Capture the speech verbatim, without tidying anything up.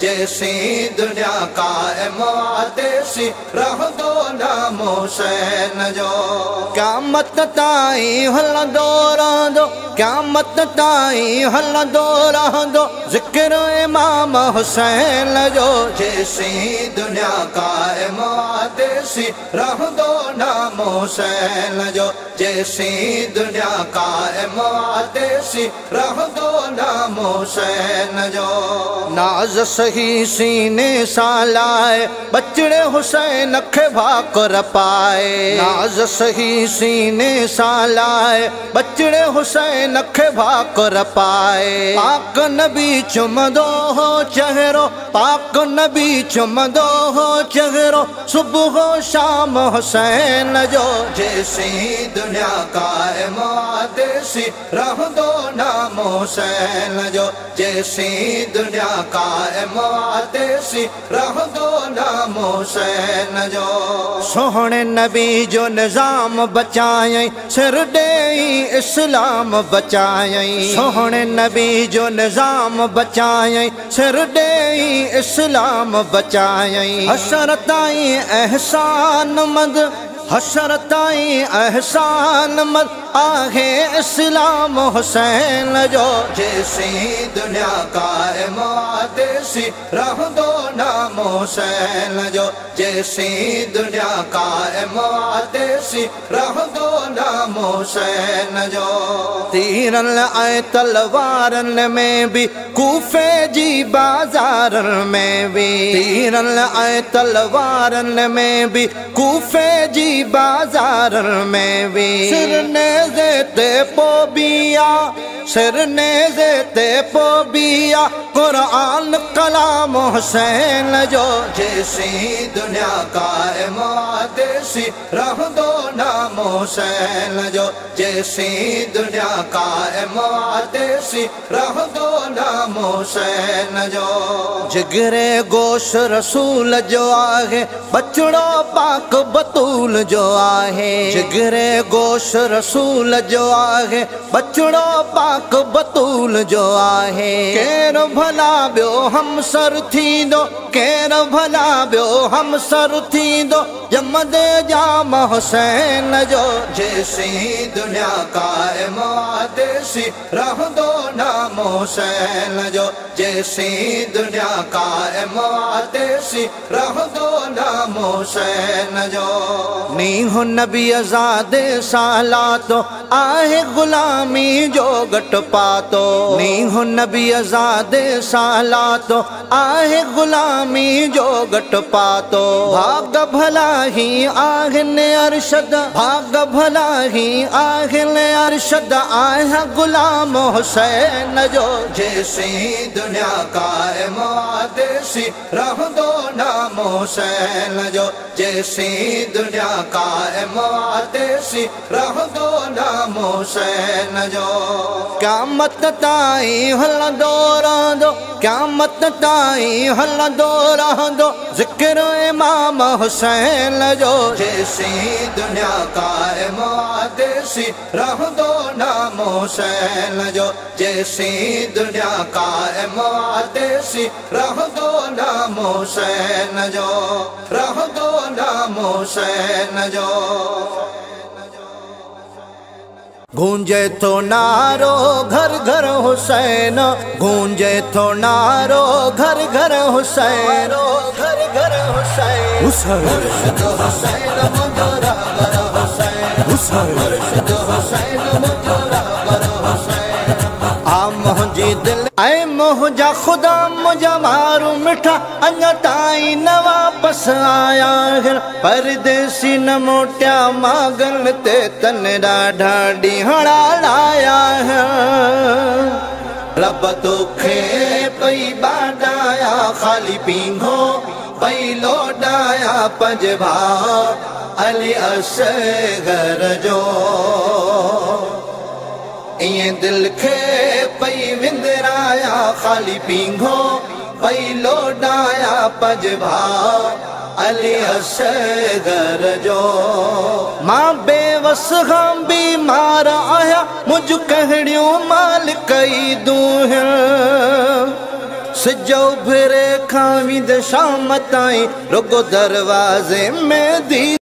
जैसी दुनिया कायम आतेसी रह दो नाम हुसैन जो। क़यामत ताईं हलंदो रहंदो, क़यामत ताईं हलंदो रहंदो ज़िक्र इमाम हुसैन जो। जैसी दुनिया कायम आतेसी रह दो नाम हुसैन जो। जैसी दुनिया कायम आतेसी रह दो नाम हुसैन जो। नाज सही सीने सालाए बचड़े हुसैन खे भाकुर पाए। नाज सही सीने सालाए बचड़े हुसैन खे भाकुर पाए। पाक नबी चुमदो हो चेहरो, पाक नबी चुमदो हो चेहरो सुबह शाम हुसैन जो। जैसी दुनिया कायम आतेसी रह दो नाम हुसैन जो। जैसी दुनिया कायम आतेसी रह दो नाम हुसैन जो। सोहणे नबी जो निजाम बचाई सिर डेई इस्लाम बचाई। सोहणे नबी जो निजाम बचाई सिर डेई इस्लाम बचाई। हशर ताईं एहसान मद, हशर ताईं एहसान मद आहे इस्लाम हुसैन जो। जैसी दुनिया कायम आतेसी रह दो नाम हुसैन जो। जैसी दुनिया कायम आतेसी रह दो नाम हुसैन जो। तीरन ऐं तलवारन में भी कूफे जी बाज़ारन में भी, तीरन ऐं तलवारन में भी कूफे जी बाज़ारन में भी। सिर नेज़े ते पोबिया, सिर नेज़े ते पोबिया कुरान कलाम हुसैन जो। जैसी दुनिया कायम आतेसी रह दो नाम हुसैन जो। जैसी दुनिया कायम आतेसी रह दो नाम हुसैन जो। जिगरे गोश रसूल जो आहे बचड़ो पाक बतूल जो आहे। जिगरे गोश रसूल जो आहे बचड़ो पाक बतूल जो आहे। केर भला ॿियो हमसर थींदो, केर भला ॿियो हमसर थींदो जमदे जाम हुसैन जो। जैसी दुनिया कायम आतेसी रह दो नाम हुसैन जो। जैसी दुनिया कायम आतेसी रह दो नाम हुसैन जो। नीह नबी आज़ादे सालातो आहे गुलामी जो घट पातो। नीह नबी आज़ादे सालातो आहे गुलामी जो घट पातो। भाग भला ही आहिन अरशद, भाग भला ही आहिन अरशद आया गुलाम हुसैन जो। जैसी दुनिया कायम आतेसी रह दो नाम हुसैन जो। जैसी दुनिया कायम आतेसी रह दो नाम हुसैन जो। क़यामत ताईं हलंदो रहंदो, क़यामत ताईं हलंदो रहंदो ज़िक्र इमाम हुसैन जो। जैसी दुनिया कायम आतेसी रह दो नाम हुसैन जो। जैसी दुनिया कायम आतेसी रह दो नाम हुसैन जो। रह दो नाम हुसैन जो। गूंजे तो नारो घर घर हुसैन, गूंजे तो नारो घर घर हुसैन, घर घर हुसैन, मुर्शिद हुसैन मुंदरा बर हुसैन, मुर्शिद हुसैन मुंदरा बर हुसैन। आ मुंहिंजी दिल ऐं मुंहिंजा ख़ुदा मुंहिंजा मारू मिठा अञा ताईं न वापसि आया आहिनि। परदेसी न मोटिया मागन ते तन ॾाढा ॾींहड़ा लाया आहिनि। रब तोखे पई बाॾाया ख़ाली पींघो पई लोॾाया पंज भाउ अली असगर जो। ईअं दिल खे पई विंदराया ख़ाली पींघो पई लोॾाया पंज भाउ अली असगर जो। मां बेवस खां बीमार आहियां मुंहिंजूं कहिड़ियूं मालिक ई दूं। सिजो फिरे खां विंद शाम ताईं रुगो दरवाज़े में दी